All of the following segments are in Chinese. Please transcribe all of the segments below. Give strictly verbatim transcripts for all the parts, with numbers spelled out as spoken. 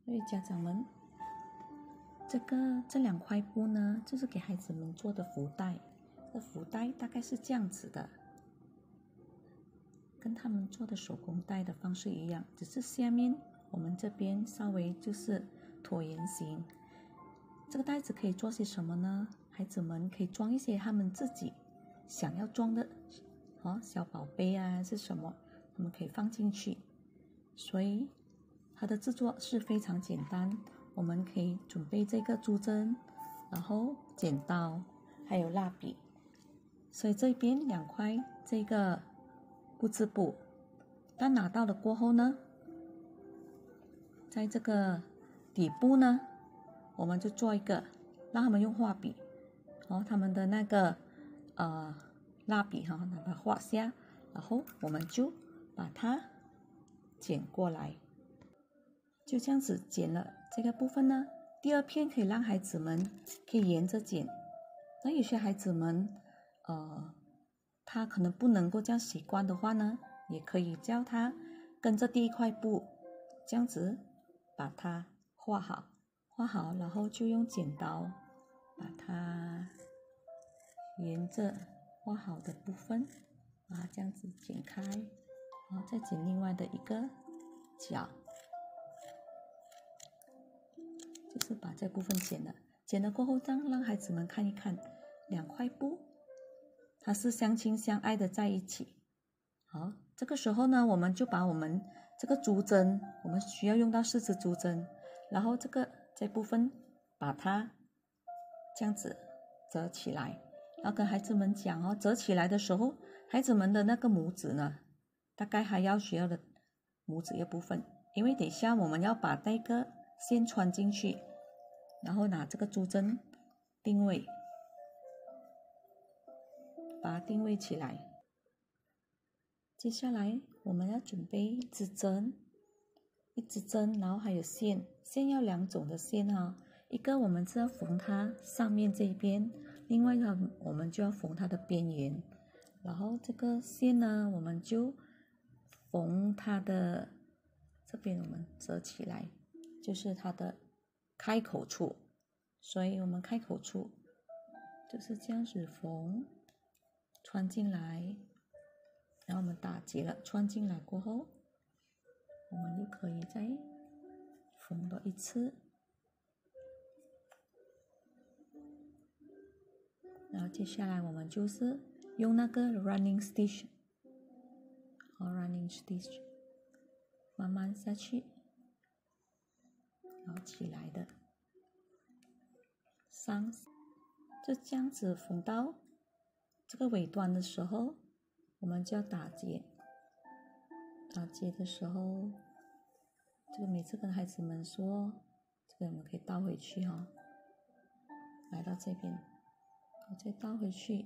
所以家长们，这个这两块布呢，就是给孩子们做的福袋。这福袋大概是这样子的，跟他们做的手工袋的方式一样，只是下面我们这边稍微就是椭圆形。这个袋子可以做些什么呢？孩子们可以装一些他们自己想要装的，哦，小宝贝啊是什么，他们可以放进去。所以它的制作是非常简单，我们可以准备这个珠针，然后剪刀，还有蜡笔。所以这边两块这个布织布，当拿到了过后呢，在这个底部呢，我们就做一个，让他们用画笔，哦，他们的那个呃蜡笔哈，把它画下，然后我们就把它剪过来，就这样子剪了这个部分呢。第二片可以让孩子们可以沿着剪，那有些孩子们呃，他可能不能够这样习惯的话呢，也可以教他跟着第一块布这样子把它画好，画好，然后就用剪刀把它沿着画好的部分把它这样子剪开，然后再剪另外的一个角，就是把这部分剪了。剪了过后，这样让孩子们看一看，两块布它是相亲相爱的在一起。好，这个时候呢，我们就把我们这个珠针，我们需要用到四支珠针，然后这个这部分把它这样子折起来，要跟孩子们讲哦，折起来的时候，孩子们的那个拇指呢，大概还要需要的拇指一部分，因为等一下我们要把那个线穿进去，然后拿这个珠针定位，把它定位起来。接下来我们要准备一支针，一支针，然后还有线，线要两种的线哈、哦，一个我们是要缝它上面这一边，另外呢我们就要缝它的边缘，然后这个线呢我们就缝它的这边，我们折起来，就是它的开口处，所以我们开口处就是这样子缝，穿进来。然后我们打结了，穿进来过后，我们就可以再缝多一次，然后接下来我们就是用那个 running stitch， 好 running stitch， 慢慢下去，然后起来的，上，就这样子缝到这个尾端的时候。我们就要打结，打结的时候，这个每次跟孩子们说，这个我们可以倒回去哈、哦，来到这边，我再倒回去。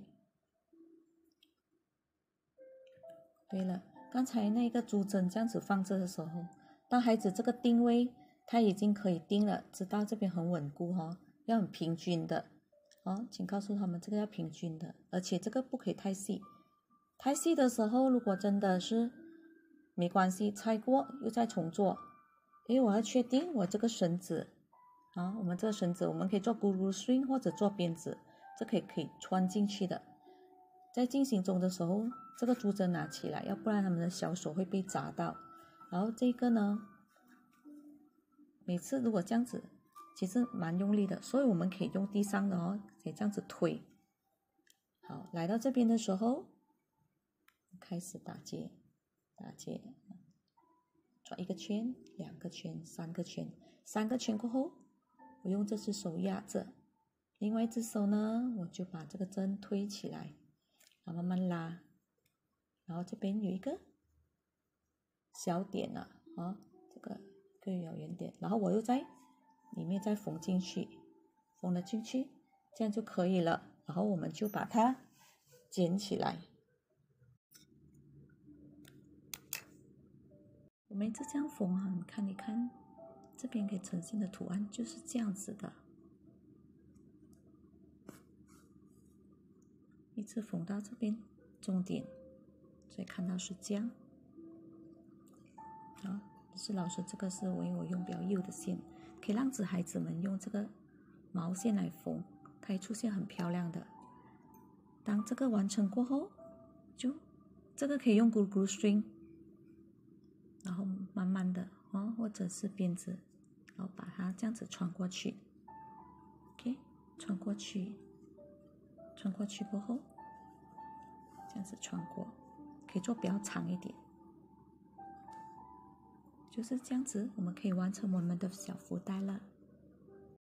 对了，刚才那个珠针这样子放着的时候，当孩子这个定位他已经可以定了，知道这边很稳固哈、哦，要很平均的，哦，请告诉他们这个要平均的，而且这个不可以太细。太细的时候，如果真的是没关系，拆过又再重做，因为我要确定我这个绳子啊，我们这个绳子我们可以做咕噜 string 或者做辫子，这可以可以穿进去的。在进行中的时候，这个珠针拿起来，要不然他们的小手会被扎到。然后这个呢，每次如果这样子，其实蛮用力的，所以我们可以用地上的哦，可以这样子推。好，来到这边的时候。开始打结，打结，转一个圈，两个圈，三个圈，三个圈过后，我用这只手压着，另外一只手呢，我就把这个针推起来，然后慢慢拉，然后这边有一个小点了，啊，这个一个小圆点，然后我又在里面再缝进去，缝了进去，这样就可以了，然后我们就把它剪起来。我们一直这样缝啊，你看，你看，这边可以呈现的图案就是这样子的，一直缝到这边终点，所以看到是这样，好， 是老师这个是我因为我用比较幼的线，可以让子孩子们用这个毛线来缝，可以出现很漂亮的。当这个完成过后，就这个可以用 glue glue string， 然后慢慢的哦，或者是鞭子，然后把它这样子穿过去 ，OK， 穿过去，穿过去过后，这样子穿过，可以做比较长一点，就是这样子，我们可以完成我们的小福袋了。